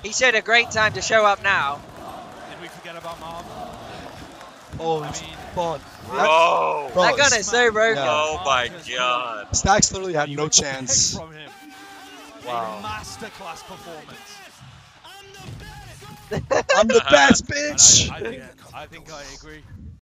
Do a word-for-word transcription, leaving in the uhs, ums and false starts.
He showed a great time to show up now. Did we forget about Mom? Oh, I mean, but Bro. bro, That gun is so broken. Yeah. Oh my god. Stacks literally had You no expect chance. From him. Wow. A masterclass performance. I'm the best, And bitch. I, I, think, I think I agree.